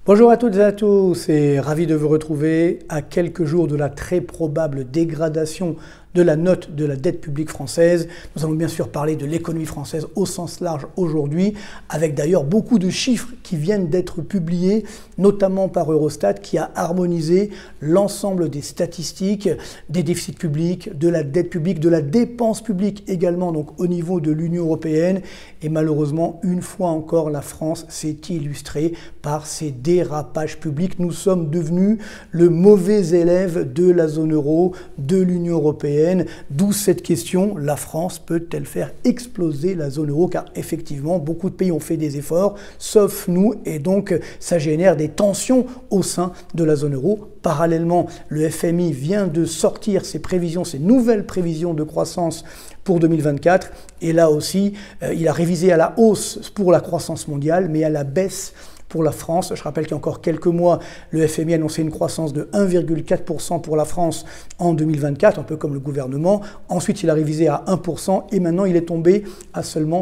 Bonjour à toutes et à tous et ravi de vous retrouver à quelques jours de la très probable dégradation de la note de la dette publique française. Nous allons bien sûr parler de l'économie française au sens large aujourd'hui, avec d'ailleurs beaucoup de chiffres qui viennent d'être publiés, notamment par Eurostat, qui a harmonisé l'ensemble des statistiques, des déficits publics, de la dette publique, de la dépense publique également, donc au niveau de l'Union européenne. Et malheureusement, une fois encore, la France s'est illustrée par ses dérapages publics. Nous sommes devenus le mauvais élève de la zone euro, de l'Union européenne. D'où cette question, la France peut-elle faire exploser la zone euro? Car effectivement, beaucoup de pays ont fait des efforts, sauf nous, et donc ça génère des tensions au sein de la zone euro. Parallèlement, le FMI vient de sortir ses prévisions, ses nouvelles prévisions de croissance pour 2024. Et là aussi, il a révisé à la hausse pour la croissance mondiale, mais à la baisse pour la France. Je rappelle qu'il y a encore quelques mois, le FMI a annoncé une croissance de 1,4% pour la France en 2024, un peu comme le gouvernement. Ensuite, il a révisé à 1% et maintenant, il est tombé à seulement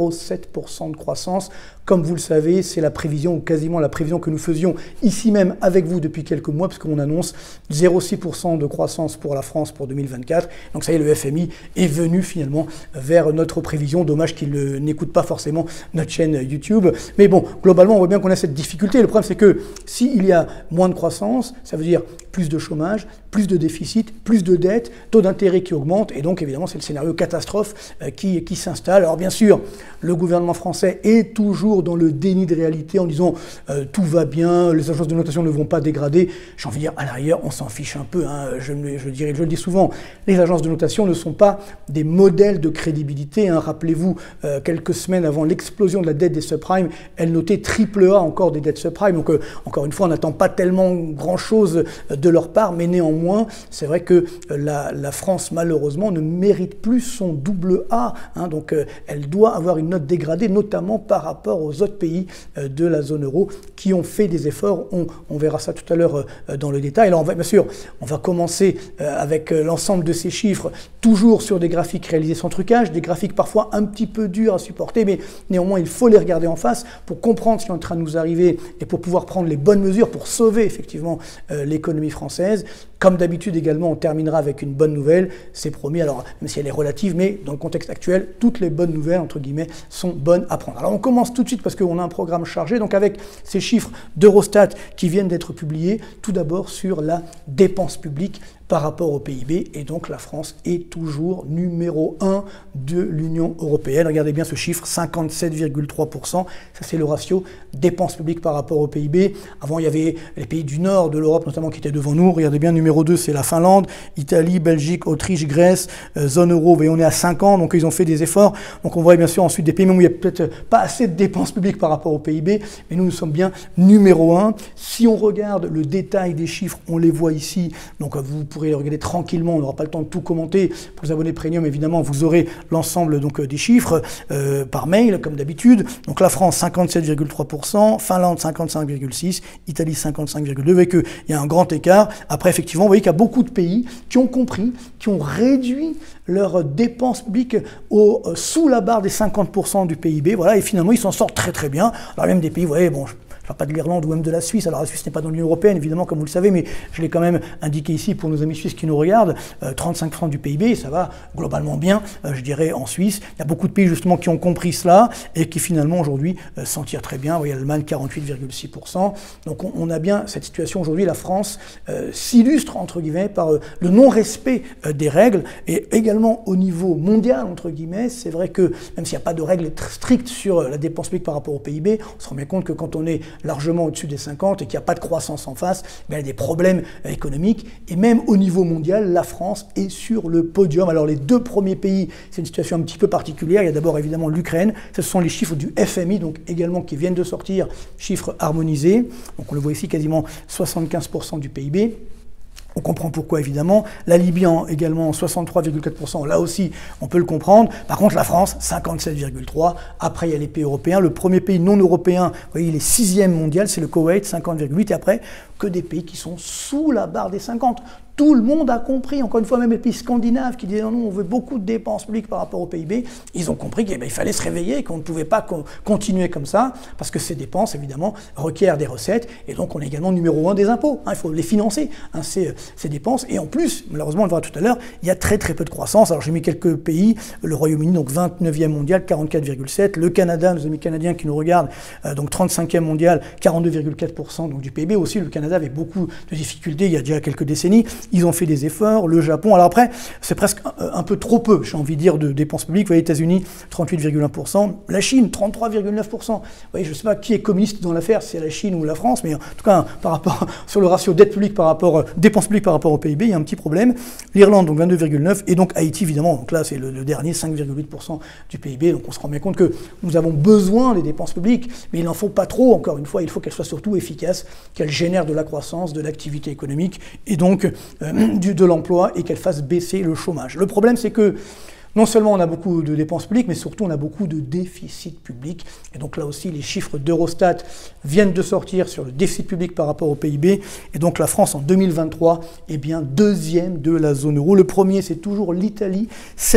0,7% de croissance. Comme vous le savez, c'est la prévision, ou quasiment la prévision que nous faisions ici même avec vous depuis quelques mois, puisqu'on annonce 0,6% de croissance pour la France pour 2024. Donc ça y est, le FMI est venu finalement vers notre prévision. Dommage qu'il n'écoute pas forcément notre chaîne YouTube. Mais bon, globalement, on voit bien qu'on a cette difficulté. Le problème, c'est que s'il y a moins de croissance, ça veut dire plus de chômage, plus de déficit, plus de dettes, taux d'intérêt qui augmente. Et donc, évidemment, c'est le scénario catastrophe qui s'installe. Alors bien sûr, le gouvernement français est toujours dans le déni de réalité en disant tout va bien, les agences de notation ne vont pas dégrader. J'ai envie de dire, à l'arrière, on s'en fiche un peu. Hein. Je le dis souvent, les agences de notation ne sont pas des modèles de crédibilité. Hein. Rappelez-vous, quelques semaines avant l'explosion de la dette des subprimes, elles notaient AAA encore des dettes subprimes. Donc, encore une fois, on n'attend pas tellement grand-chose de leur part, mais néanmoins, c'est vrai que la France, malheureusement, ne mérite plus son double A. Hein. Donc, elle doit avoir une note dégradée, notamment par rapport aux autres pays de la zone euro qui ont fait des efforts. On verra ça tout à l'heure dans le détail. Alors, bien sûr, on va commencer avec l'ensemble de ces chiffres, toujours sur des graphiques réalisés sans trucage, des graphiques parfois un petit peu durs à supporter, mais néanmoins, il faut les regarder en face pour comprendre ce qui est en train de nous arriver et pour pouvoir prendre les bonnes mesures pour sauver effectivement l'économie française. Comme d'habitude également, on terminera avec une bonne nouvelle, c'est promis, alors même si elle est relative, mais dans le contexte actuel, toutes les bonnes nouvelles, entre guillemets, sont bonnes à prendre. Alors on commence tout de suite parce qu'on a un programme chargé, donc avec ces chiffres d'Eurostat qui viennent d'être publiés, tout d'abord sur la dépense publique par rapport au PIB, et donc la France est toujours numéro 1 de l'Union européenne. Regardez bien ce chiffre, 57,3%, ça c'est le ratio dépenses publiques par rapport au PIB. Avant, il y avait les pays du nord de l'Europe notamment qui étaient devant nous. Regardez bien, numéro 2, c'est la Finlande, Italie, Belgique, Autriche, Grèce, zone euro, vous voyez, on est à 5 ans, donc ils ont fait des efforts. Donc on voit bien sûr ensuite des pays même où il n'y a peut-être pas assez de dépenses publiques par rapport au PIB, mais nous sommes bien numéro 1. Si on regarde le détail des chiffres, on les voit ici, donc vous pourrez les regarder tranquillement, on n'aura pas le temps de tout commenter. Pour les abonnés premium, évidemment, vous aurez l'ensemble des chiffres par mail, comme d'habitude. Donc la France, 57,3%, Finlande, 55,6%, Italie, 55,2%. Vous voyez qu'il y a un grand écart. Après, effectivement, vous voyez qu'il y a beaucoup de pays qui ont compris, qui ont réduit leurs dépenses publiques sous la barre des 50% du PIB. Voilà, et finalement, ils s'en sortent très très bien. Alors même des pays, vous voyez, bon, je ne parle pas de l'Irlande ou même de la Suisse. Alors la Suisse n'est pas dans l'Union européenne, évidemment, comme vous le savez, mais je l'ai quand même indiqué ici pour nos amis suisses qui nous regardent. 35% du PIB, ça va globalement bien, je dirais, en Suisse. Il y a beaucoup de pays, justement, qui ont compris cela et qui, finalement, aujourd'hui, s'en tirent très bien. Vous voyez, l'Allemagne, 48,6%. Donc on a bien cette situation aujourd'hui. La France s'illustre, entre guillemets, par le non-respect des règles et également au niveau mondial, entre guillemets. C'est vrai que, même s'il n'y a pas de règles strictes sur la dépense publique par rapport au PIB, on se rend bien compte que quand on est largement au-dessus des 50 et qu'il n'y a pas de croissance en face, mais il y a des problèmes économiques. Et même au niveau mondial, la France est sur le podium. Alors les deux premiers pays, c'est une situation un petit peu particulière. Il y a d'abord évidemment l'Ukraine. Ce sont les chiffres du FMI, donc également qui viennent de sortir, chiffres harmonisés. Donc on le voit ici, quasiment 75% du PIB. On comprend pourquoi, évidemment. La Libye également 63,4%. Là aussi, on peut le comprendre. Par contre, la France, 57,3%. Après, il y a les pays européens. Le premier pays non européen, vous voyez, il est 6e mondial, c'est le Koweït, 50,8%. Et après, que des pays qui sont sous la barre des 50%. Tout le monde a compris, encore une fois, même les pays scandinaves qui disaient non, on veut beaucoup de dépenses publiques par rapport au PIB, ils ont compris qu'il fallait se réveiller, qu'on ne pouvait pas continuer comme ça, parce que ces dépenses, évidemment, requièrent des recettes, et donc on est également numéro 1 des impôts. Il faut les financer, ces dépenses. Et en plus, malheureusement, on le verra tout à l'heure, il y a très peu de croissance. Alors j'ai mis quelques pays, le Royaume-Uni, donc 29e mondial, 44,7%, le Canada, nos amis canadiens qui nous regardent, donc 35e mondial, 42,4% donc du PIB. Aussi, le Canada avait beaucoup de difficultés il y a déjà quelques décennies. Ils ont fait des efforts, le Japon. Alors après, c'est presque un peu trop peu, j'ai envie de dire, de dépenses publiques. Vous voyez, les États-Unis, 38,1%. La Chine, 33,9%. Vous voyez, je ne sais pas qui est communiste dans l'affaire, si c'est la Chine ou la France, mais en tout cas, par rapport sur le ratio dette publique par rapport dépenses publiques par rapport au PIB, il y a un petit problème. L'Irlande, donc 22,9%, et donc Haïti, évidemment, donc là, c'est le dernier, 5,8% du PIB. Donc on se rend bien compte que nous avons besoin des dépenses publiques, mais il n'en faut pas trop, encore une fois, il faut qu'elles soient surtout efficaces, qu'elles génèrent de la croissance, de l'activité économique, et donc de l'emploi, et qu'elles fassent baisser le chômage. Le problème, c'est que non seulement on a beaucoup de dépenses publiques, mais surtout on a beaucoup de déficit public. Et donc là aussi, les chiffres d'Eurostat viennent de sortir sur le déficit public par rapport au PIB. Et donc la France, en 2023, est bien deuxième de la zone euro. Le premier, c'est toujours l'Italie,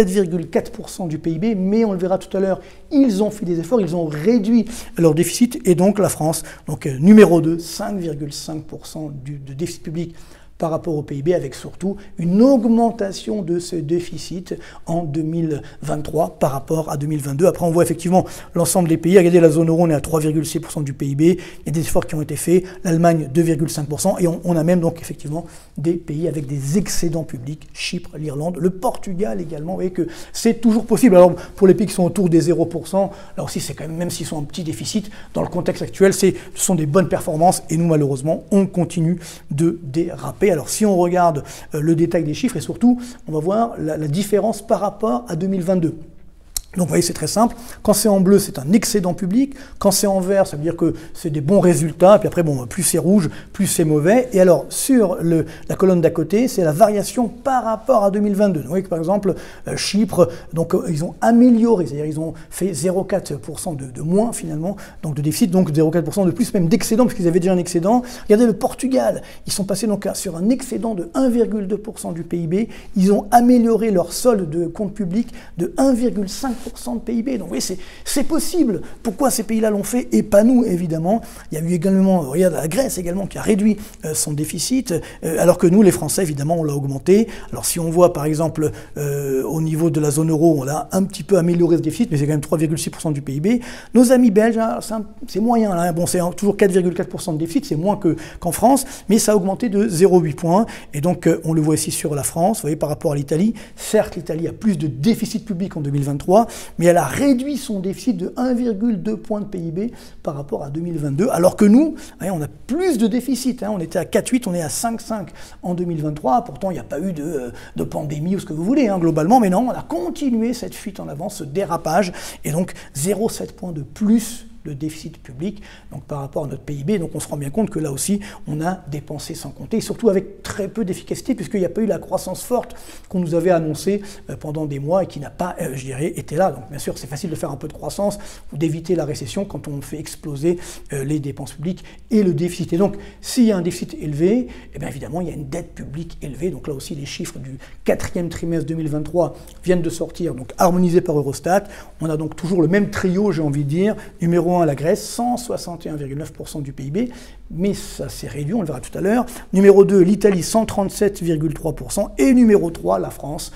7,4% du PIB. Mais on le verra tout à l'heure, ils ont fait des efforts, ils ont réduit leur déficit. Et donc la France, donc numéro 2, 5,5% de déficit public par rapport au PIB, avec surtout une augmentation de ce déficit en 2023 par rapport à 2022. Après, on voit effectivement l'ensemble des pays. Regardez, la zone euro, on est à 3,6% du PIB. Il y a des efforts qui ont été faits. L'Allemagne, 2,5%. Et on a même donc effectivement des pays avec des excédents publics. Chypre, l'Irlande, le Portugal également. Vous voyez que c'est toujours possible. Alors, pour les pays qui sont autour des 0%, là aussi, c'est quand même, même s'ils sont en petit déficit, dans le contexte actuel, ce sont des bonnes performances. Et nous, malheureusement, on continue de déraper. Alors si on regarde le détail des chiffres et surtout, on va voir la différence par rapport à 2022. Donc vous voyez, c'est très simple. Quand c'est en bleu, c'est un excédent public. Quand c'est en vert, ça veut dire que c'est des bons résultats. Et puis après, bon, plus c'est rouge, plus c'est mauvais. Et alors, sur la colonne d'à côté, c'est la variation par rapport à 2022. Vous voyez que par exemple, Chypre, donc ils ont amélioré, c'est-à-dire ils ont fait 0,4% de moins finalement, donc de déficit, donc 0,4% de plus, même d'excédent, parce qu'ils avaient déjà un excédent. Regardez le Portugal, ils sont passés donc sur un excédent de 1,2% du PIB. Ils ont amélioré leur solde de compte public de 1,5% de PIB. Donc vous voyez, c'est possible. Pourquoi ces pays-là l'ont fait et pas nous, évidemment. Il y a eu également, regarde, la Grèce également qui a réduit son déficit, alors que nous, les Français, évidemment, on l'a augmenté. Alors si on voit, par exemple, au niveau de la zone euro, on a un petit peu amélioré ce déficit, mais c'est quand même 3,6% du PIB. Nos amis belges, c'est moyen. Là. Bon, c'est toujours 4,4% de déficit, c'est moins qu'en France, mais ça a augmenté de 0,8 points. Et donc, on le voit ici sur la France, vous voyez, par rapport à l'Italie. Certes, l'Italie a plus de déficit public en 2023, mais elle a réduit son déficit de 1,2 points de PIB par rapport à 2022, alors que nous, on a plus de déficit. On était à 4,8, on est à 5,5 en 2023. Pourtant, il n'y a pas eu de pandémie ou ce que vous voulez, globalement, mais non, on a continué cette fuite en avant, ce dérapage, et donc 0,7 points de plus de déficit public donc par rapport à notre PIB. Donc on se rend bien compte que là aussi, on a dépensé sans compter, et surtout avec très peu d'efficacité, puisqu'il n'y a pas eu la croissance forte qu'on nous avait annoncée pendant des mois et qui n'a pas, je dirais, été là. Donc bien sûr, c'est facile de faire un peu de croissance ou d'éviter la récession quand on fait exploser les dépenses publiques et le déficit. Et donc, s'il y a un déficit élevé, eh bien évidemment, il y a une dette publique élevée. Donc là aussi, les chiffres du 4e trimestre 2023 viennent de sortir, donc harmonisés par Eurostat. On a donc toujours le même trio, j'ai envie de dire. Numéro 1, la Grèce, 161,9% du PIB, mais ça s'est réduit, on le verra tout à l'heure. Numéro 2, l'Italie, 137,3%, et numéro 3, la France,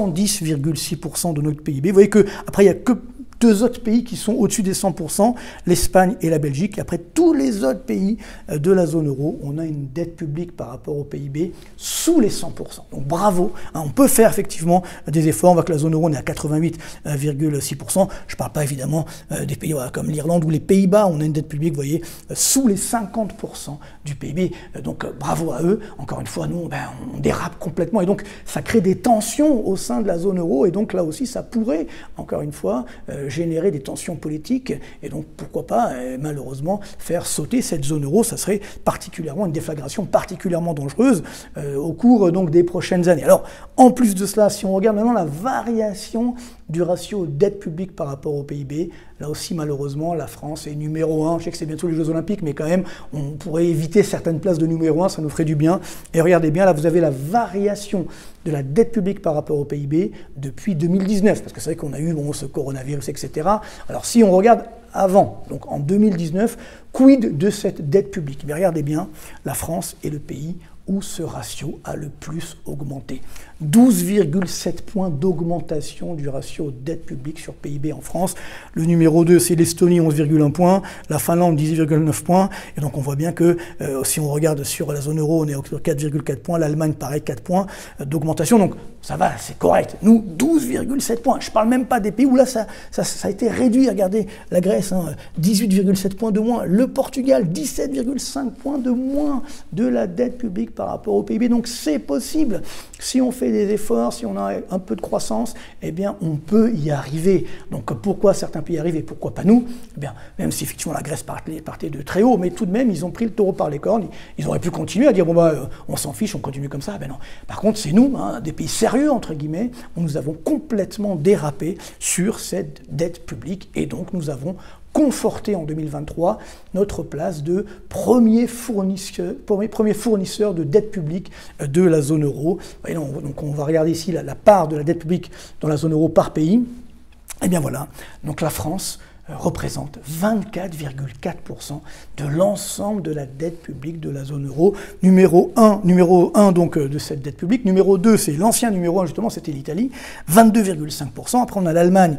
110,6% de notre PIB. Vous voyez qu'après, il n'y a que deux autres pays qui sont au-dessus des 100%, l'Espagne et la Belgique. Et après, tous les autres pays de la zone euro, on a une dette publique par rapport au PIB sous les 100%. Donc bravo, on peut faire effectivement des efforts. On voit que la zone euro, on est à 88,6%. Je ne parle pas évidemment des pays comme l'Irlande ou les Pays-Bas, on a une dette publique, vous voyez, sous les 50% du PIB. Donc bravo à eux. Encore une fois, nous, on dérape complètement. Et donc, ça crée des tensions au sein de la zone euro. Et donc là aussi, ça pourrait, encore une fois, générer des tensions politiques, et donc pourquoi pas, malheureusement, faire sauter cette zone euro. Ça serait particulièrement une déflagration particulièrement dangereuse au cours donc des prochaines années. Alors, en plus de cela, si on regarde maintenant la variation du ratio dette publique par rapport au PIB, là aussi malheureusement la France est numéro 1. Je sais que c'est bientôt les Jeux Olympiques, mais quand même on pourrait éviter certaines places de numéro 1, ça nous ferait du bien. Et regardez bien, là vous avez la variation de la dette publique par rapport au PIB depuis 2019, parce que c'est vrai qu'on a eu ce coronavirus, etc. Alors si on regarde avant, donc en 2019, quid de cette dette publique? Mais regardez bien, la France est le pays où ce ratio a le plus augmenté. 12,7 points d'augmentation du ratio dette publique sur PIB en France. Le numéro 2, c'est l'Estonie, 11,1 points, la Finlande, 18,9 points. Et donc on voit bien que si on regarde sur la zone euro, on est à 4,4 points, l'Allemagne, pareil, 4 points d'augmentation. Donc ça va, c'est correct. Nous, 12,7 points. Je ne parle même pas des pays où là, ça a été réduit. Regardez, la Grèce, 18,7 points de moins. Le Portugal, 17,5 points de moins de la dette publique par rapport au PIB. Donc c'est possible. Si on fait des efforts, si on a un peu de croissance, eh bien on peut y arriver. Donc pourquoi certains pays y arrivent et pourquoi pas nous? Eh bien, même si effectivement la Grèce partait de très haut, mais tout de même ils ont pris le taureau par les cornes. Ils auraient pu continuer à dire bon bah on s'en fiche, on continue comme ça. Ben non. Par contre c'est nous, des pays sérieux entre guillemets, où nous avons complètement dérapé sur cette dette publique et donc nous avons conforté en 2023 notre place de premier fournisseur de dette publique de la zone euro. Et donc on va regarder ici la part de la dette publique dans la zone euro par pays. Et bien voilà, donc la France représente 24,4% de l'ensemble de la dette publique de la zone euro. Numéro 1 donc de cette dette publique. Numéro 2, c'est l'ancien numéro 1, justement, c'était l'Italie, 22,5%. Après, on a l'Allemagne,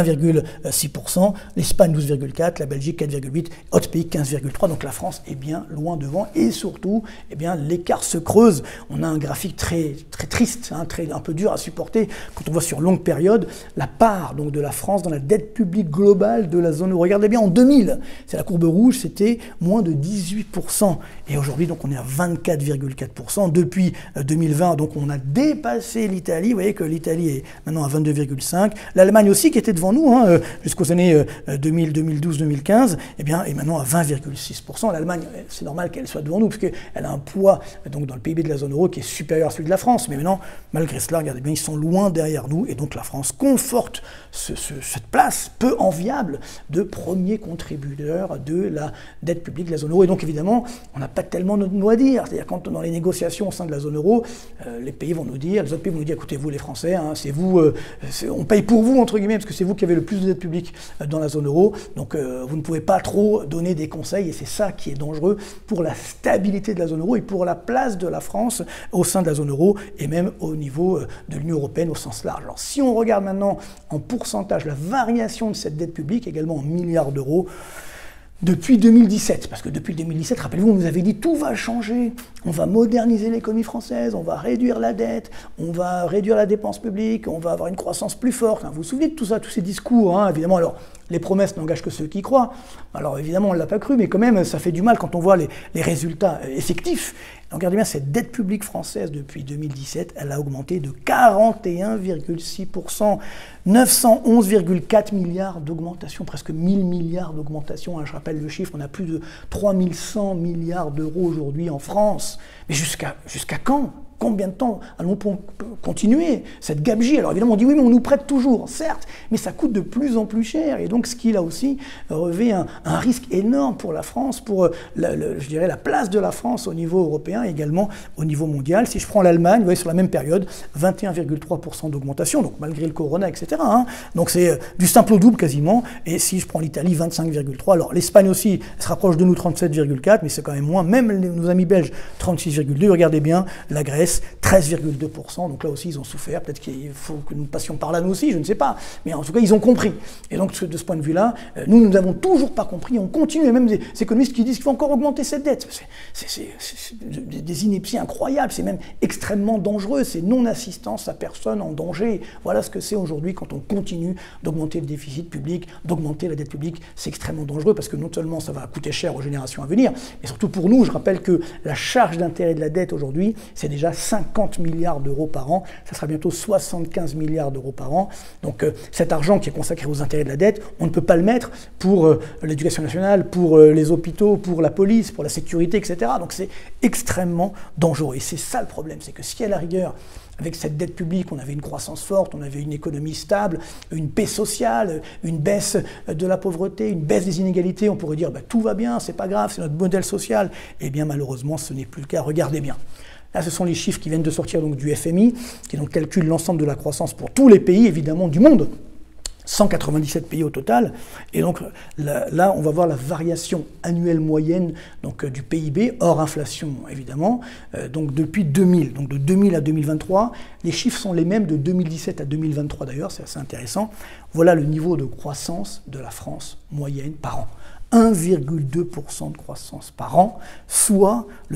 20,6%. L'Espagne, 12,4%. La Belgique, 4,8%. Autres pays, 15,3%. Donc la France est bien loin devant. Et surtout, eh bien, l'écart se creuse. On a un graphique très, très triste, un peu dur à supporter. Quand on voit sur longue période, la part donc, de la France dans la dette publique globale de la zone euro. Regardez bien, en 2000, c'est la courbe rouge, c'était moins de 18%. Et aujourd'hui, donc, on est à 24,4%. Depuis 2020, donc, on a dépassé l'Italie. Vous voyez que l'Italie est maintenant à 22,5%. L'Allemagne aussi, qui était devant nous, jusqu'aux années 2000, 2012, 2015, eh bien, est maintenant à 20,6%. L'Allemagne, c'est normal qu'elle soit devant nous, parce qu'elle a un poids donc, dans le PIB de la zone euro qui est supérieur à celui de la France. Mais maintenant, malgré cela, regardez bien, ils sont loin derrière nous. Et donc, la France conforte cette place peu enviable de premier contributeur de la dette publique de la zone euro. Et donc évidemment, on n'a pas tellement notre mot à dire. C'est-à-dire quand dans les négociations au sein de la zone euro, les pays vont nous dire, les autres pays vont nous dire, écoutez, vous les Français, c'est vous, on paye pour vous, entre guillemets, parce que c'est vous qui avez le plus de dette publique dans la zone euro. Donc vous ne pouvez pas trop donner des conseils, et c'est ça qui est dangereux pour la stabilité de la zone euro et pour la place de la France au sein de la zone euro et même au niveau de l'Union européenne au sens large. Alors si on regarde maintenant en pourcentage la variation de cette dette publique, également en milliards d'euros, depuis 2017, parce que depuis 2017, rappelez-vous, on nous avait dit tout va changer, on va moderniser l'économie française, on va réduire la dette, on va réduire la dépense publique, on va avoir une croissance plus forte. Vous vous souvenez de tout ça, tous ces discours, évidemment. Alors, les promesses n'engagent que ceux qui croient. Alors évidemment, on ne l'a pas cru, mais quand même, ça fait du mal quand on voit les résultats effectifs. Donc, regardez bien, cette dette publique française depuis 2017, elle a augmenté de 41,6%, 911,4 milliards d'augmentation, presque 1000 milliards d'augmentation. Je rappelle le chiffre, on a plus de 3100 milliards d'euros aujourd'hui en France. Mais jusqu'à quand ? Combien de temps allons-nous continuer cette gabegie? Alors évidemment, on dit oui, mais on nous prête toujours, certes, mais ça coûte de plus en plus cher. Et donc, ce qui, là aussi, revêt un risque énorme pour la France, pour, je dirais, la place de la France au niveau européen et également au niveau mondial. Si je prends l'Allemagne, vous voyez, sur la même période, 21,3% d'augmentation, donc malgré le corona, etc. Donc, c'est du simple au double quasiment. Et si je prends l'Italie, 25,3%. Alors, l'Espagne aussi se rapproche de nous, 37,4%, mais c'est quand même moins. Même nos amis belges, 36,2%. Regardez bien, la Grèce, 13,2%, donc là aussi ils ont souffert, peut-être qu'il faut que nous passions par là nous aussi, je ne sais pas, mais en tout cas ils ont compris. Et donc de ce point de vue-là, nous n'avons toujours pas compris, on continue, et même des économistes qui disent qu'il faut encore augmenter cette dette. C'est des inepties incroyables, c'est même extrêmement dangereux, c'est non-assistance à personne en danger. Voilà ce que c'est aujourd'hui quand on continue d'augmenter le déficit public, d'augmenter la dette publique, c'est extrêmement dangereux parce que non seulement ça va coûter cher aux générations à venir, mais surtout pour nous, je rappelle que la charge d'intérêt de la dette aujourd'hui, c'est déjà 50 milliards d'euros par an, ça sera bientôt 75 milliards d'euros par an. Donc cet argent qui est consacré aux intérêts de la dette, on ne peut pas le mettre pour l'éducation nationale, pour les hôpitaux, pour la police, pour la sécurité, etc. Donc c'est extrêmement dangereux. Et c'est ça le problème, c'est que si à la rigueur, avec cette dette publique, on avait une croissance forte, on avait une économie stable, une paix sociale, une baisse de la pauvreté, une baisse des inégalités, on pourrait dire bah, tout va bien, c'est pas grave, c'est notre modèle social. Eh bien malheureusement, ce n'est plus le cas. Regardez bien. Là, ce sont les chiffres qui viennent de sortir donc, du FMI, qui donc calcule l'ensemble de la croissance pour tous les pays, évidemment, du monde. 197 pays au total, et donc là on va voir la variation annuelle moyenne donc, du PIB, hors inflation évidemment, donc depuis 2000, donc de 2000 à 2023, les chiffres sont les mêmes de 2017 à 2023 d'ailleurs, c'est assez intéressant. Voilà le niveau de croissance de la France moyenne par an. 1,2% de croissance par an, soit le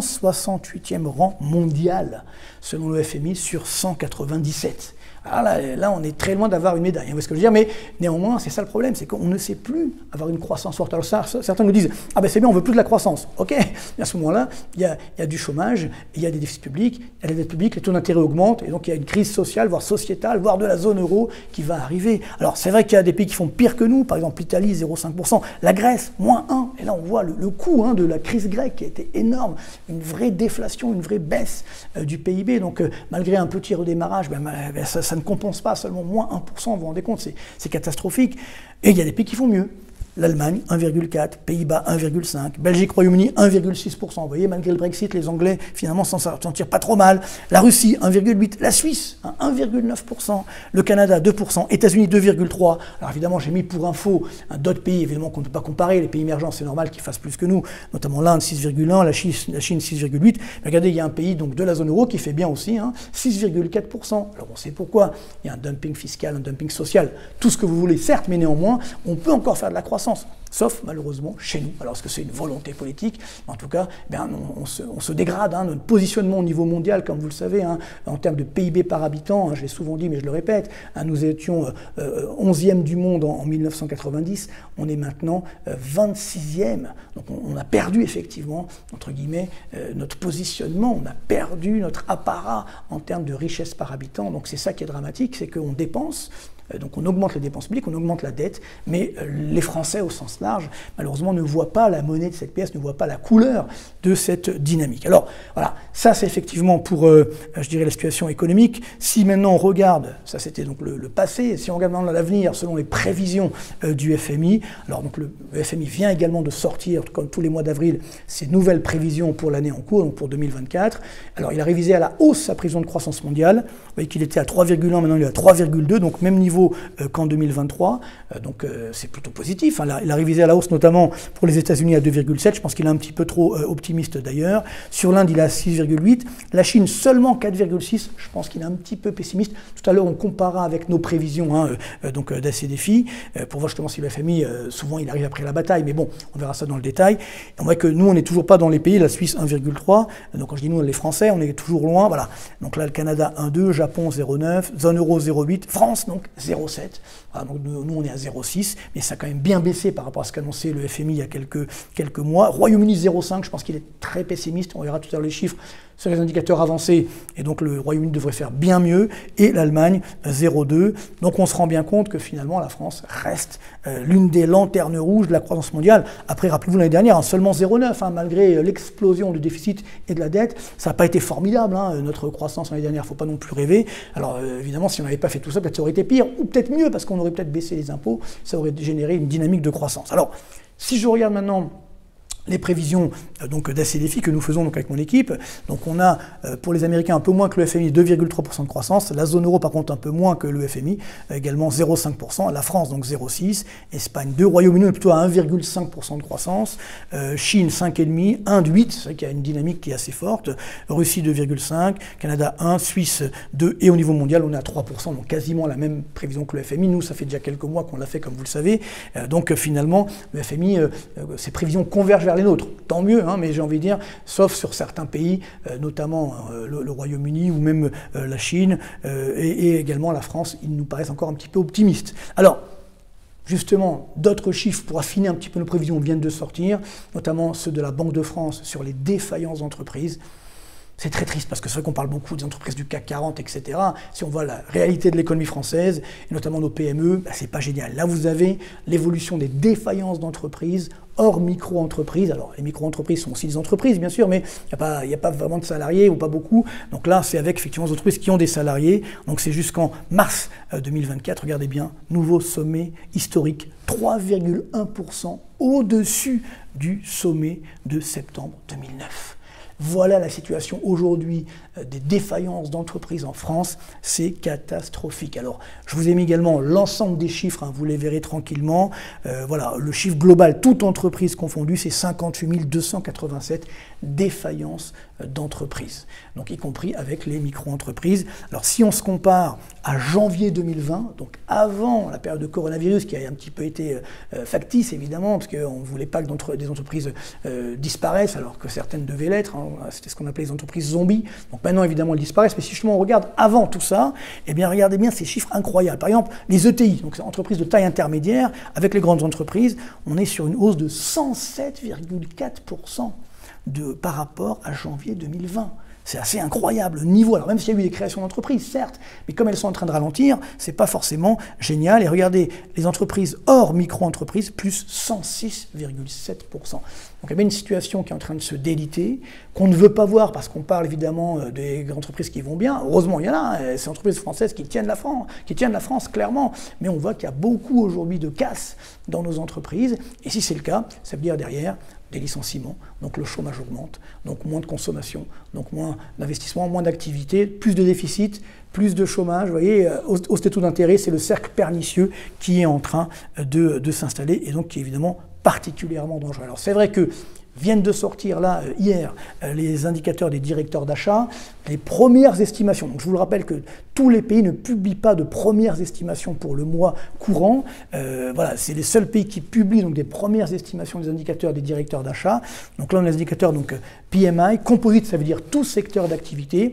168e rang mondial, selon le FMI, sur 197. Alors là, on est très loin d'avoir une médaille, vous voyez ce que je veux dire, mais néanmoins, c'est ça le problème, c'est qu'on ne sait plus avoir une croissance forte. Alors ça, certains nous disent, ah ben c'est bien, on veut plus de la croissance. Ok, et à ce moment-là, il y a du chômage, il y a des déficits publics, il y a des dettes publiques, les taux d'intérêt augmentent, et donc il y a une crise sociale, voire sociétale, voire de la zone euro qui va arriver. Alors c'est vrai qu'il y a des pays qui font pire que nous, par exemple l'Italie, 0,5%, la Grèce, moins 1%, et là on voit le coût de la crise grecque qui a été énorme, une vraie déflation, une vraie baisse du PIB, donc malgré un petit redémarrage, ça ne compense pas, seulement moins 1%, vous vous rendez compte, c'est catastrophique. Et il y a des pays qui font mieux. L'Allemagne, 1,4%, Pays-Bas, 1,5%, Belgique, Royaume-Uni, 1,6%. Vous voyez, malgré le Brexit, les Anglais, finalement, s'en tirent pas trop mal. La Russie, 1,8%. La Suisse, 1,9%. Le Canada, 2%. États-Unis, 2,3%. Alors évidemment, j'ai mis pour info d'autres pays, évidemment, qu'on ne peut pas comparer. Les pays émergents, c'est normal qu'ils fassent plus que nous, notamment l'Inde, 6,1%, la Chine, 6,8%. Regardez, il y a un pays donc, de la zone euro qui fait bien aussi, 6,4%. Alors on sait pourquoi. Il y a un dumping fiscal, un dumping social, tout ce que vous voulez, certes, mais néanmoins, on peut encore faire de la croissance. Sauf malheureusement chez nous. Alors est-ce que c'est une volonté politique? En tout cas, on se dégrade. Notre positionnement au niveau mondial, comme vous le savez, en termes de PIB par habitant, je l'ai souvent dit, mais je le répète, nous étions 11e du monde en 1990, on est maintenant 26e. Donc on a perdu effectivement, entre guillemets, notre positionnement, on a perdu notre apparat en termes de richesse par habitant. Donc c'est ça qui est dramatique, c'est qu'on dépense. Donc on augmente les dépenses publiques, on augmente la dette, mais les Français au sens large, malheureusement, ne voient pas la monnaie de cette pièce, ne voient pas la couleur de cette dynamique. Alors voilà, ça c'est effectivement pour, je dirais, la situation économique. Si maintenant on regarde, ça c'était donc le passé, si on regarde maintenant l'avenir selon les prévisions du FMI, alors donc le FMI vient également de sortir, comme tous les mois d'avril, ses nouvelles prévisions pour l'année en cours, donc pour 2024. Alors il a révisé à la hausse sa prévision de croissance mondiale, vous voyez qu'il était à 3,1, maintenant il est à 3,2, donc même niveau qu'en 2023, donc c'est plutôt positif. Il a révisé à la hausse notamment pour les États-Unis à 2,7, je pense qu'il est un petit peu trop optimiste d'ailleurs. Sur l'Inde, il est à 6,8, la Chine seulement 4,6, je pense qu'il est un petit peu pessimiste. Tout à l'heure, on compara avec nos prévisions donc d'ACDFI, pour voir justement si le FMI, souvent il arrive après la bataille, mais bon, on verra ça dans le détail. Et on voit que nous, on n'est toujours pas dans les pays, la Suisse 1,3, donc quand je dis nous, les Français, on est toujours loin, voilà. Donc là, le Canada 1,2, Japon 0,9, zone euro 0,8, France donc 0,7. Alors, donc nous, on est à 0,6, mais ça a quand même bien baissé par rapport à ce qu'annonçait le FMI il y a quelques mois. Royaume-Uni 0,5, je pense qu'il est très pessimiste, on verra tout à l'heure les chiffres sur les indicateurs avancés, et donc le Royaume-Uni devrait faire bien mieux, et l'Allemagne 0,2. Donc on se rend bien compte que finalement la France reste l'une des lanternes rouges de la croissance mondiale. Après, rappelez-vous l'année dernière, seulement 0,9, malgré l'explosion du déficit et de la dette, ça n'a pas été formidable, notre croissance l'année dernière, il ne faut pas non plus rêver. Alors évidemment, si on n'avait pas fait tout ça, peut-être ça aurait été pire, ou peut-être mieux, parce qu'on aurait peut-être baissé les impôts, ça aurait généré une dynamique de croissance. Alors, si je regarde maintenant les prévisions donc d'ACDFI que nous faisons donc avec mon équipe. Donc on a pour les Américains un peu moins que le FMI, 2,3% de croissance. La zone euro par contre un peu moins que le FMI, également 0,5%. La France donc 0,6%. Espagne 2%. Royaume-Uni est plutôt à 1,5% de croissance. Chine 5,5%. Inde 8%, c'est vrai qu'il y a une dynamique qui est assez forte. Russie 2,5%. Canada 1%. Suisse 2%. Et au niveau mondial on est à 3%. Donc quasiment la même prévision que le FMI. Nous ça fait déjà quelques mois qu'on l'a fait comme vous le savez. Donc finalement le FMI, ses prévisions convergent vers les nôtres. Tant mieux, mais j'ai envie de dire, sauf sur certains pays, notamment le Royaume-Uni ou même la Chine et également la France, ils nous paraissent encore un petit peu optimistes. Alors, justement, d'autres chiffres pour affiner un petit peu nos prévisions viennent de sortir, notamment ceux de la Banque de France sur les défaillances d'entreprises. C'est très triste parce que c'est vrai qu'on parle beaucoup des entreprises du CAC 40, etc. Si on voit la réalité de l'économie française, et notamment nos PME, c'est pas génial. Là, vous avez l'évolution des défaillances d'entreprises hors micro-entreprises. Alors, les micro-entreprises sont aussi des entreprises, bien sûr, mais il n'y a pas vraiment de salariés ou pas beaucoup. Donc là, c'est avec effectivement des entreprises qui ont des salariés. Donc c'est jusqu'en mars 2024. Regardez bien, nouveau sommet historique, 3,1% au-dessus du sommet de septembre 2009. Voilà la situation aujourd'hui des défaillances d'entreprises en France, c'est catastrophique. Alors, je vous ai mis également l'ensemble des chiffres, vous les verrez tranquillement. Voilà, le chiffre global, toute entreprise confondue, c'est 58 287 défaillances d'entreprises, donc y compris avec les micro-entreprises. Alors, si on se compare à janvier 2020, donc avant la période de coronavirus, qui a un petit peu été factice, évidemment, parce qu'on ne voulait pas que des entreprises disparaissent, alors que certaines devaient l'être, c'était ce qu'on appelait les entreprises zombies. Donc maintenant, évidemment, elles disparaissent, mais si justement on regarde avant tout ça, eh bien, regardez bien ces chiffres incroyables. Par exemple, les ETI, donc c'est entreprises de taille intermédiaire, avec les grandes entreprises, on est sur une hausse de 107,4% par rapport à janvier 2020. C'est assez incroyable le niveau. Alors même s'il y a eu des créations d'entreprises, certes, mais comme elles sont en train de ralentir, c'est pas forcément génial. Et regardez, les entreprises hors micro-entreprises, plus 106,7%. Donc il y a bien une situation qui est en train de se déliter, qu'on ne veut pas voir parce qu'on parle évidemment des entreprises qui vont bien. Heureusement, il y en a, ces entreprises françaises qui tiennent la France, clairement. Mais on voit qu'il y a beaucoup aujourd'hui de casse dans nos entreprises. Et si c'est le cas, ça veut dire derrière des licenciements, donc le chômage augmente, donc moins de consommation, donc moins d'investissement, moins d'activité, plus de déficit, plus de chômage. Vous voyez, hausse des taux d'intérêt, c'est le cercle pernicieux qui est en train de s'installer et donc qui est évidemment particulièrement dangereux. Alors c'est vrai que viennent de sortir là, hier, les indicateurs des directeurs d'achat, les premières estimations. Donc je vous le rappelle que tous les pays ne publient pas de premières estimations pour le mois courant. Voilà, c'est les seuls pays qui publient donc des premières estimations des indicateurs des directeurs d'achat. Donc là, on a les indicateurs PMI, composite, ça veut dire tout secteur d'activité.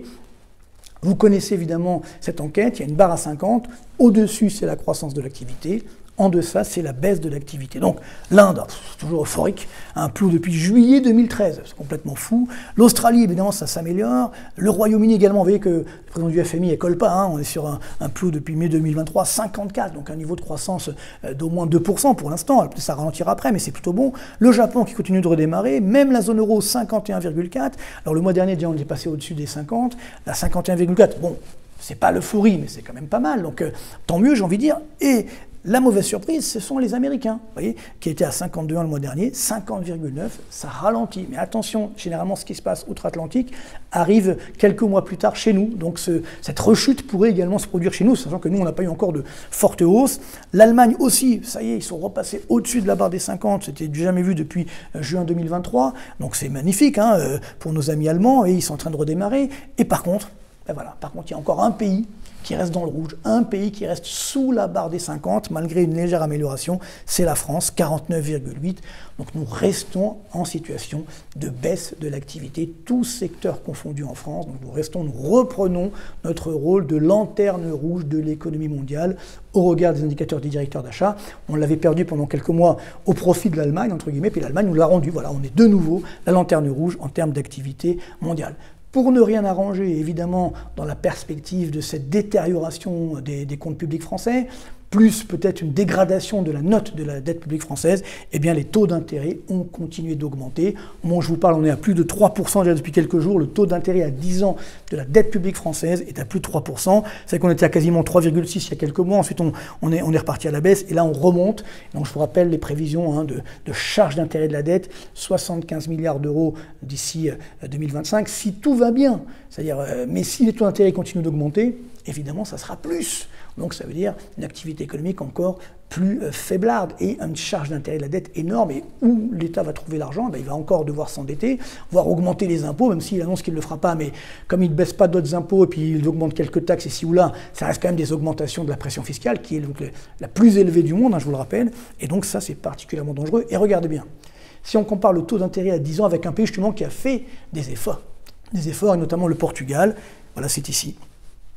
Vous connaissez évidemment cette enquête, il y a une barre à 50, au-dessus c'est la croissance de l'activité, en deçà c'est la baisse de l'activité. Donc l'Inde, toujours euphorique, un plou depuis juillet 2013, c'est complètement fou. L'Australie, évidemment, ça s'améliore. Le Royaume-Uni également, vous voyez que le président du FMI ne colle pas, on est sur un plou depuis mai 2023, 54, donc un niveau de croissance d'au moins 2% pour l'instant, peut-être ça ralentira après, mais c'est plutôt bon. Le Japon qui continue de redémarrer, même la zone euro 51,4, alors le mois dernier déjà on est passé au-dessus des 50, la 51,4, bon, c'est pas l'euphorie, mais c'est quand même pas mal, donc tant mieux j'ai envie de dire, et la mauvaise surprise, ce sont les Américains, vous voyez, qui étaient à 52,1 le mois dernier, 50,9, ça ralentit. Mais attention, généralement, ce qui se passe outre-Atlantique arrive quelques mois plus tard chez nous. Donc cette rechute pourrait également se produire chez nous, sachant que nous, on n'a pas eu encore de forte hausse. L'Allemagne aussi, ça y est, ils sont repassés au-dessus de la barre des 50, c'était jamais vu depuis juin 2023. Donc c'est magnifique pour nos amis allemands, et ils sont en train de redémarrer. Et par contre, ben voilà, il y a encore un pays qui reste dans le rouge, un pays qui reste sous la barre des 50, malgré une légère amélioration, c'est la France, 49,8. Donc nous restons en situation de baisse de l'activité, tous secteurs confondus en France. Donc nous reprenons notre rôle de lanterne rouge de l'économie mondiale au regard des indicateurs des directeurs d'achat. On l'avait perdu pendant quelques mois au profit de l'Allemagne, entre guillemets, puis l'Allemagne nous l'a rendu. Voilà, on est de nouveau la lanterne rouge en termes d'activité mondiale. Pour ne rien arranger, évidemment, dans la perspective de cette détérioration des comptes publics français, plus peut-être une dégradation de la note de la dette publique française, eh bien les taux d'intérêt ont continué d'augmenter. Au moment où je vous parle, on est à plus de 3% déjà depuis quelques jours. Le taux d'intérêt à 10 ans de la dette publique française est à plus de 3%. C'est qu'on était à quasiment 3,6 il y a quelques mois. Ensuite, on est reparti à la baisse et là, on remonte. Donc, je vous rappelle les prévisions de charge d'intérêt de la dette, 75 milliards d'euros d'ici 2025, si tout va bien. C'est-à-dire, mais si les taux d'intérêt continuent d'augmenter, évidemment, ça sera plus. Donc ça veut dire une activité économique encore plus faiblarde et une charge d'intérêt de la dette énorme. Et où l'État va trouver l'argent, il va encore devoir s'endetter, voire augmenter les impôts, même s'il annonce qu'il ne le fera pas. Mais comme il ne baisse pas d'autres impôts et puis il augmente quelques taxes ici ou là, ça reste quand même des augmentations de la pression fiscale qui est donc la plus élevée du monde, je vous le rappelle. Et donc ça, c'est particulièrement dangereux. Et regardez bien, si on compare le taux d'intérêt à 10 ans avec un pays justement qui a fait des efforts et notamment le Portugal, voilà, c'est ici.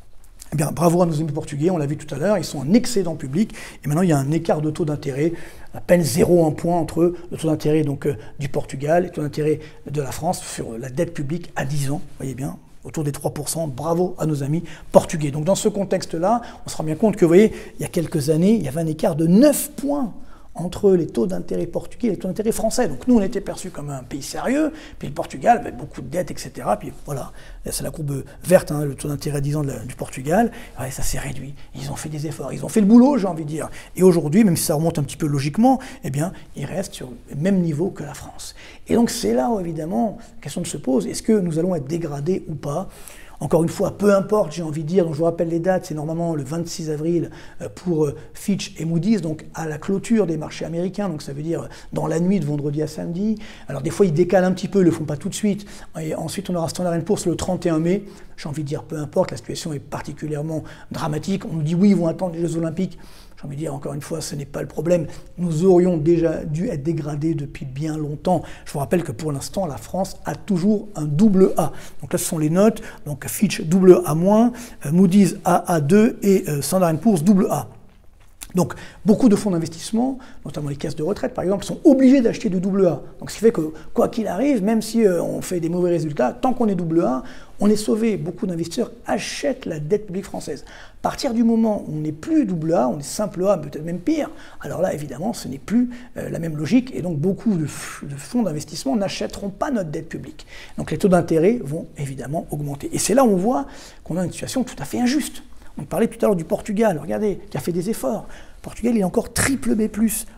Eh bien, bravo à nos amis portugais, on l'a vu tout à l'heure, ils sont en excédent public, et maintenant il y a un écart de taux d'intérêt, à peine 0,1 point entre le taux d'intérêt du Portugal et le taux d'intérêt de la France sur la dette publique à 10 ans, vous voyez bien, autour des 3%, bravo à nos amis portugais. Donc dans ce contexte-là, on se rend bien compte que, vous voyez, il y a quelques années, il y avait un écart de 9 points entre les taux d'intérêt portugais et les taux d'intérêt français. Donc nous, on était perçus comme un pays sérieux, puis le Portugal, avec beaucoup de dettes, etc. Puis voilà, c'est la courbe verte, hein, le taux d'intérêt à 10 ans du Portugal. Ouais, ça s'est réduit. Ils ont fait des efforts, ils ont fait le boulot, j'ai envie de dire. Et aujourd'hui, même si ça remonte un petit peu logiquement, eh bien, ils restent sur le même niveau que la France. Et donc c'est là où, évidemment, la question se pose, est-ce que nous allons être dégradés ou pas ? Encore une fois, peu importe, j'ai envie de dire, donc je vous rappelle les dates, c'est normalement le 26 avril pour Fitch et Moody's, donc à la clôture des marchés américains, donc ça veut dire dans la nuit de vendredi à samedi. Alors des fois, ils décalent un petit peu, ils ne le font pas tout de suite. Et ensuite, on aura Standard & Poor's le 31 mai. J'ai envie de dire, peu importe, la situation est particulièrement dramatique. On nous dit oui, ils vont attendre les Jeux Olympiques. J'ai envie de dire, encore une fois, ce n'est pas le problème. Nous aurions déjà dû être dégradés depuis bien longtemps. Je vous rappelle que pour l'instant, la France a toujours un double A. Donc là, ce sont les notes. Donc Fitch double A-, Moody's AA2 et Standard & Poor's double A. Donc, beaucoup de fonds d'investissement, notamment les caisses de retraite par exemple, sont obligés d'acheter du double A. Donc, ce qui fait que, quoi qu'il arrive, même si on fait des mauvais résultats, tant qu'on est double A, on est sauvé. Beaucoup d'investisseurs achètent la dette publique française. À partir du moment où on n'est plus double A, on est simple A, peut-être même pire, alors là, évidemment, ce n'est plus la même logique. Et donc, beaucoup de fonds d'investissement n'achèteront pas notre dette publique. Donc, les taux d'intérêt vont évidemment augmenter. Et c'est là où on voit qu'on a une situation tout à fait injuste. On parlait tout à l'heure du Portugal, regardez, qui a fait des efforts. Le Portugal, il est encore triple B+,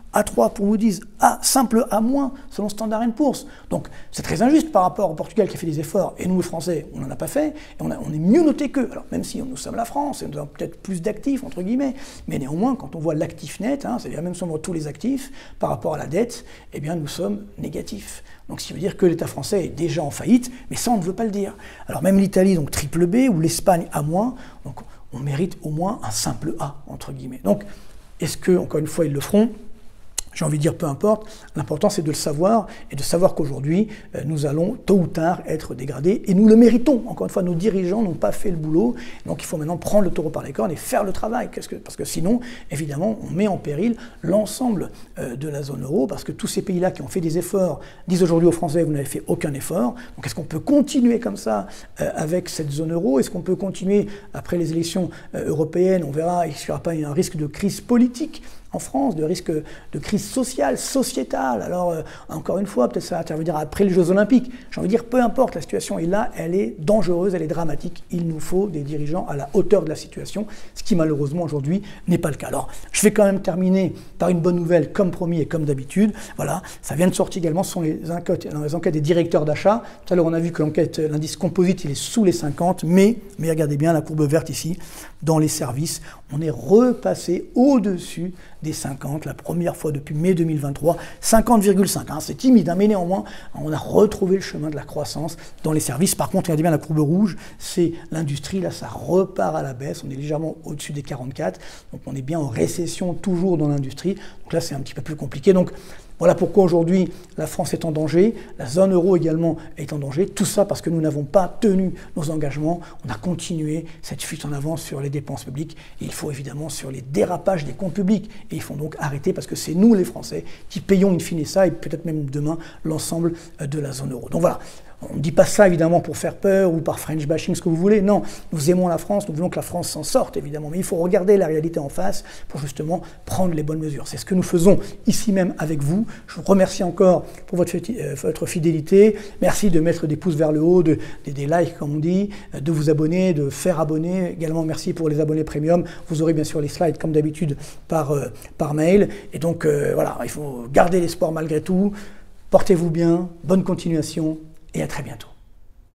A3 pour Moody's, A, simple A- selon Standard & Poor's. Donc c'est très injuste par rapport au Portugal qui a fait des efforts, et nous, les Français, on n'en a pas fait, et on est mieux notés qu'eux. Alors même si nous sommes la France, et nous avons peut-être plus d'actifs, entre guillemets, mais néanmoins, quand on voit l'actif net, hein, c'est-à-dire même sur tous les actifs, par rapport à la dette, eh bien nous sommes négatifs. Donc ce qui veut dire que l'État français est déjà en faillite, mais ça on ne veut pas le dire. Alors même l'Italie, donc triple B, ou l'Espagne A-, donc on mérite au moins un simple A, entre guillemets. Donc, est-ce que, encore une fois, ils le feront ? J'ai envie de dire peu importe, l'important c'est de le savoir et de savoir qu'aujourd'hui nous allons tôt ou tard être dégradés et nous le méritons. Encore une fois, nos dirigeants n'ont pas fait le boulot, donc il faut maintenant prendre le taureau par les cornes et faire le travail. Parce que sinon, évidemment, on met en péril l'ensemble de la zone euro parce que tous ces pays-là qui ont fait des efforts disent aujourd'hui aux Français vous n'avez fait aucun effort. Donc est-ce qu'on peut continuer comme ça avec cette zone euro? Est-ce qu'on peut continuer après les élections européennes? On verra, il n'y aura pas un risque de crise politique en France, de risque de crise sociale, sociétale. Alors, encore une fois, peut-être ça va intervenir après les Jeux Olympiques. J'ai envie de dire, peu importe, la situation est là, elle est dangereuse, elle est dramatique. Il nous faut des dirigeants à la hauteur de la situation, ce qui malheureusement aujourd'hui n'est pas le cas. Alors, je vais quand même terminer par une bonne nouvelle, comme promis et comme d'habitude. Voilà, ça vient de sortir également, ce sont les enquêtes des directeurs d'achat. Tout à l'heure, on a vu que l'indice composite, il est sous les 50, mais regardez bien la courbe verte ici, dans les services, on est repassé au-dessus des 50, la première fois depuis mai 2023, 50,5. Hein, c'est timide, hein, mais néanmoins, on a retrouvé le chemin de la croissance dans les services. Par contre, regardez bien la courbe rouge, c'est l'industrie, là ça repart à la baisse, on est légèrement au-dessus des 44, donc on est bien en récession toujours dans l'industrie, donc là c'est un petit peu plus compliqué. Donc voilà pourquoi aujourd'hui la France est en danger, la zone euro également est en danger, tout ça parce que nous n'avons pas tenu nos engagements, on a continué cette fuite en avant sur les dépenses publiques, et il faut évidemment sur les dérapages des comptes publics, et il faut donc arrêter parce que c'est nous les Français qui payons in fine ça, et peut-être même demain l'ensemble de la zone euro. Donc voilà. On ne dit pas ça évidemment pour faire peur ou par French bashing, ce que vous voulez. Non, nous aimons la France, nous voulons que la France s'en sorte évidemment. Mais il faut regarder la réalité en face pour justement prendre les bonnes mesures. C'est ce que nous faisons ici même avec vous. Je vous remercie encore pour votre fidélité. Merci de mettre des pouces vers le haut, des likes comme on dit, de vous abonner, de faire abonner. Également merci pour les abonnés premium. Vous aurez bien sûr les slides comme d'habitude par mail. Et donc voilà, il faut garder l'espoir malgré tout. Portez-vous bien, bonne continuation. Et à très bientôt.